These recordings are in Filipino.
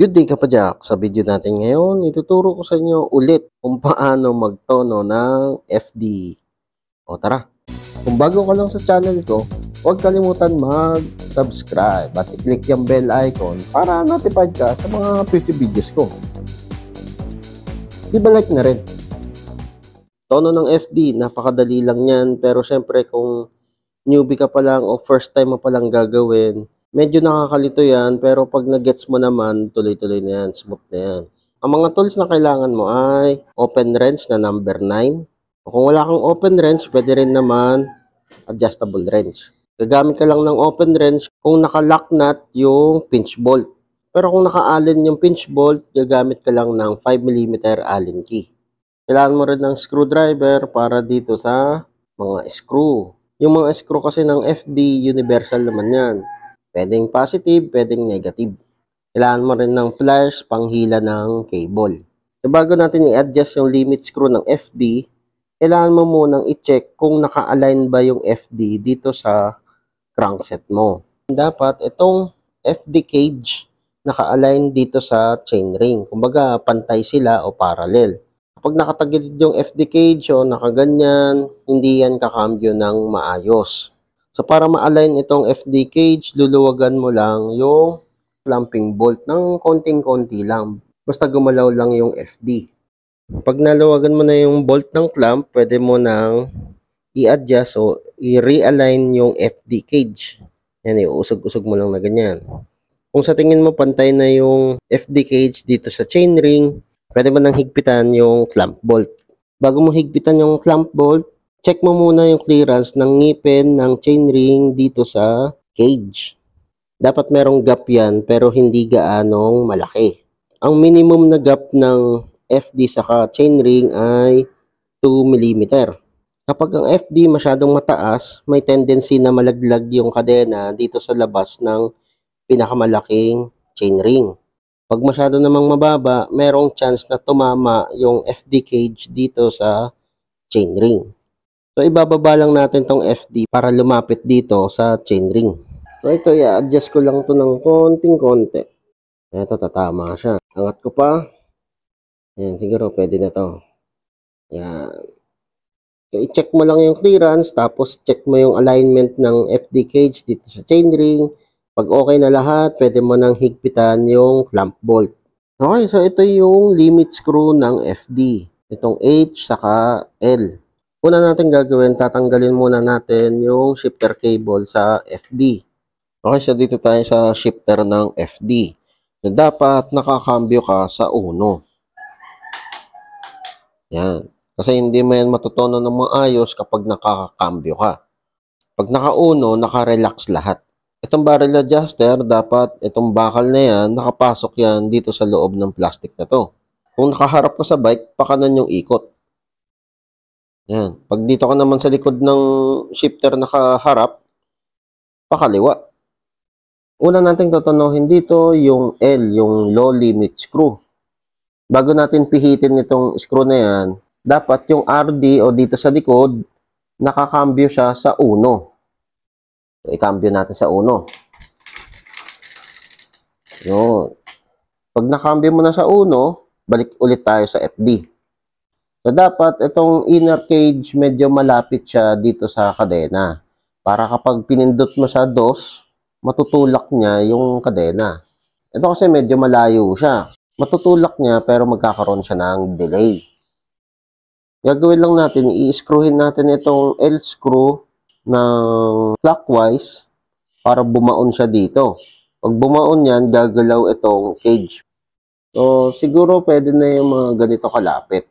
Good day kapadyak! Sa video natin ngayon, ituturo ko sa inyo ulit kung paano magtono ng FD. O tara! Kung bago ka lang sa channel ko, huwag kalimutan mag-subscribe at i-click yung bell icon para notified ka sa mga future videos ko. I-like na rin. Tono ng FD, napakadali lang yan, pero syempre kung newbie ka pa lang o first time mo pa lang gagawin, medyo nakakalito yan, pero pag nag-gets mo naman, tuloy-tuloy na yan, smooth na yan. Ang mga tools na kailangan mo ay open wrench na number 9. O kung wala kang open wrench, pwede rin naman adjustable wrench. Gagamit ka lang ng open wrench kung naka-lock nut yung pinch bolt. Pero kung naka-allen yung pinch bolt, gagamit ka lang ng 5mm allen key. Kailangan mo rin ng screwdriver para dito sa mga screw. Yung mga screw kasi ng FD, universal naman yan. Pwedeng positive, pwedeng negative. Kailangan mo rin ng pliers panghila ng cable. So, bago natin i-adjust yung limit screw ng FD, kailangan mo munang i-check kung naka-align ba yung FD dito sa crankset mo. Dapat itong FD cage naka-align dito sa chainring. Kumbaga, pantay sila o parallel. Kapag nakatagilid yung FD cage o nakaganyan, hindi yan kakambyo ng maayos. So, para ma-align itong FD cage, luluwagan mo lang yung clamping bolt ng konting-konti lang. Basta gumalaw lang yung FD. Pag naluwagan mo na yung bolt ng clamp, pwede mo nang i-adjust o i-realign yung FD cage. Yan, iusog-usog mo lang na ganyan. Kung sa tingin mo pantay na yung FD cage dito sa chainring, pwede mo nang higpitan yung clamp bolt. Bago mo higpitan yung clamp bolt, check mo muna yung clearance ng ngipin ng chainring dito sa cage. Dapat merong gap yan pero hindi gaanong malaki. Ang minimum na gap ng FD sa chainring ay 2mm. Kapag ang FD masyadong mataas, may tendency na malaglag yung kadena dito sa labas ng pinakamalaking chainring. Pag masyado namang mababa, merong chance na tumama yung FD cage dito sa chainring. So, ibababa lang natin tong FD para lumapit dito sa chainring. So, ito, i-adjust ko lang to ng konting-konti. Ito, tatama siya. Angat ko pa. Ayan, siguro pwede na to. Ayan. So, i-check mo lang yung clearance, tapos check mo yung alignment ng FD cage dito sa chainring. Pag okay na lahat, pwede mo nang higpitan yung clamp bolt. Okay, so ito yung limit screw ng FD. Itong H saka L. Una natin gagawin, tatanggalin muna natin yung shifter cable sa FD. Okay, so dito tayo sa shifter ng FD. So, dapat nakakambyo ka sa uno. Yan. Kasi hindi mo yan matutunan ng maayos kapag nakakambyo ka. Pag nakauno, nakarelax lahat. Itong barrel adjuster, dapat itong bakal na yan, nakapasok yan dito sa loob ng plastic na to. Kung nakaharap ka sa bike, pakanan yung ikot. Yan. Pag dito ka naman sa likod ng shifter nakaharap, pakaliwa. Una natin tutunuhin dito yung L, yung low limit screw. Bago natin pihitin itong screw na yan, dapat yung RD o dito sa likod, nakakambyo siya sa uno. So, ikambyo natin sa uno. Yun. Pag nakambyo mo na sa uno, balik ulit tayo sa FD. So, dapat itong inner cage medyo malapit siya dito sa kadena. Para kapag pinindot mo sa dos, matutulak niya yung kadena. Ito kasi medyo malayo siya. Matutulak niya pero magkakaroon siya ng delay. Gagawin lang natin, i-screwin natin itong L screw ng clockwise para bumaon siya dito. Pag bumaon yan, gagalaw itong cage. So, siguro pwede na yung mga ganito kalapit.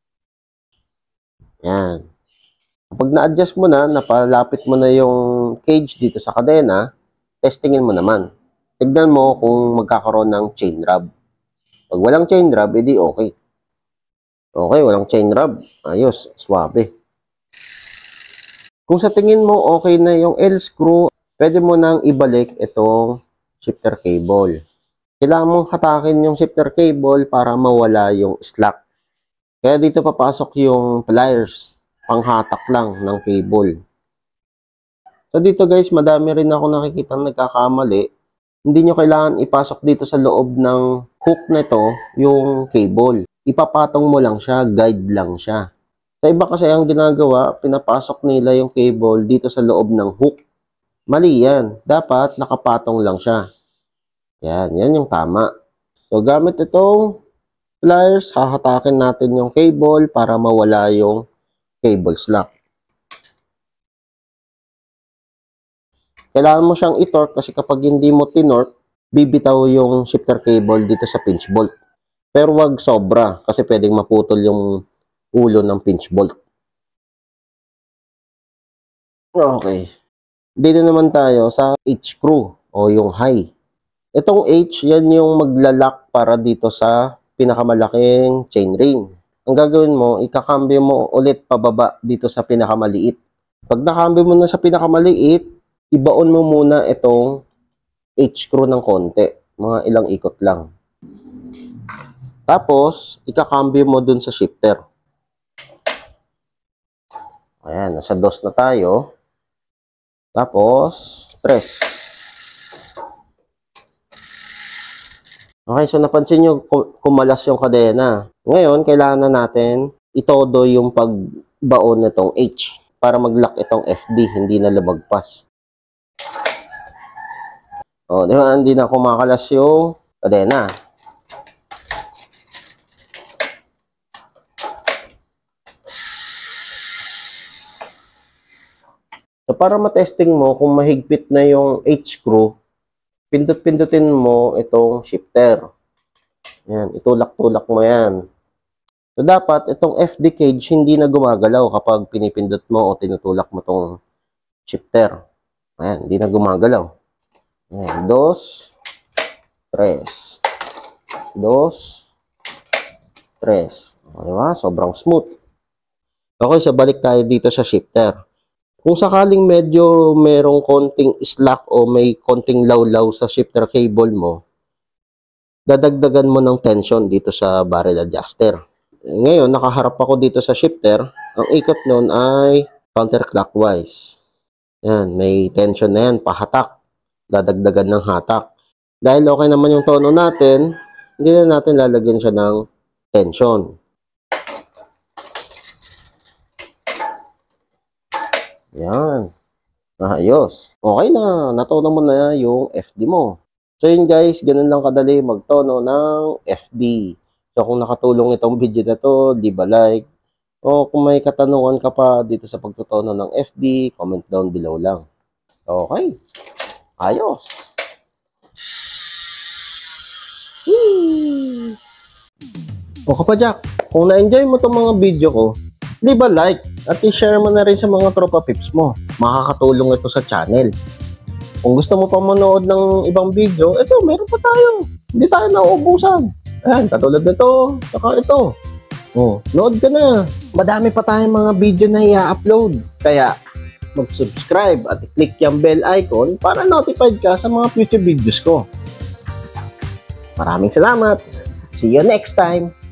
Yan. Kapag na-adjust mo na, napalapit mo na yung cage dito sa kadena, testingin mo naman. Tignan mo kung magkakaroon ng chain rub. Pag walang chain rub, edi okay. Okay, walang chain rub. Ayos, swabe. Kung sa tingin mo okay na yung L screw, pwede mo nang ibalik itong shifter cable. Kailangan mong hatakin yung shifter cable para mawala yung slack. Kaya dito papasok yung pliers, panghatak lang ng cable. So dito guys, madami rin ako nakikita nagkakamali. hindi nyo kailangan ipasok dito sa loob ng hook na ito yung cable. Ipapatong mo lang siya, guide lang siya. Sa iba kasi ang ginagawa, pinapasok nila yung cable dito sa loob ng hook. Mali yan. Dapat nakapatong lang siya. Yan yung tama. So, gamit itong pliers, hahatakin natin yung cable para mawala yung cable slack. Kailangan mo siyang i-torque kasi kapag hindi mo tinorque, bibitaw yung shifter cable dito sa pinch bolt. Pero wag sobra kasi pwedeng maputol yung ulo ng pinch bolt. Okay. Dito naman tayo sa H-screw o yung high. Itong H, yan yung maglalak para dito sa pinakamalaking chainring. Ang gagawin mo, ikakambyo mo ulit pababa dito sa pinakamaliit. Pag nakambyo mo na sa pinakamaliit, ibaon mo muna itong H-screw ng konti. Mga ilang ikot lang. Tapos, ikakambyo mo dun sa shifter. Ayan, nasa dos na tayo. Tapos, press. Okay, so napansin nyo kumalas yung kadena. Ngayon, kailangan na natin itodo yung pagbaon nitong H para mag-lock itong FD, hindi na lumagpas. O, di ba? Hindi na kumakalas yung kadena. So, para matesting mo kung mahigpit na yung H-screw, pindot-pindutin mo itong shifter. Yan, itulak-tulak mo yan. So, dapat itong FD cage hindi na gumagalaw kapag pinipindot mo o tinutulak mo itong shifter. Ayan, hindi na gumagalaw. Ayan, dos, tres. Dos, tres. Diba? Sobrang smooth. Okay, so balik tayo dito sa shifter. Kung sakaling medyo merong konting slack o may konting lawlaw sa shifter cable mo, dadagdagan mo ng tension dito sa barrel adjuster. Ngayon, nakaharap ako dito sa shifter. Ang ikot nun ay counterclockwise. Yan, may tension na yan, pahatak. Dadagdagan ng hatak. Dahil okay naman yung tono natin, hindi na natin lalagyan siya ng tension. Yan. Ayos. Okay na. Natono mo na yung FD mo. So yun guys, ganun lang kadali magtono ng FD. So kung nakatulong itong video na to, leave a like. O kung may katanungan ka pa dito sa pagtutono ng FD, comment down below lang. Okay. Ayos. O kapadyak, kung na-enjoy mo itong mga video ko, leave a like at i-share mo na rin sa mga tropa pips mo. Makakatulong ito sa channel. Kung gusto mo pa manood ng ibang video, ito, meron pa tayo. Hindi tayo nauubusan. Ayan, katulad nito, saka ito. Oh, nood ka na. Madami pa tayong mga video na i-upload. Kaya, mag-subscribe at i-click yung bell icon para notified ka sa mga future videos ko. Maraming salamat. See you next time.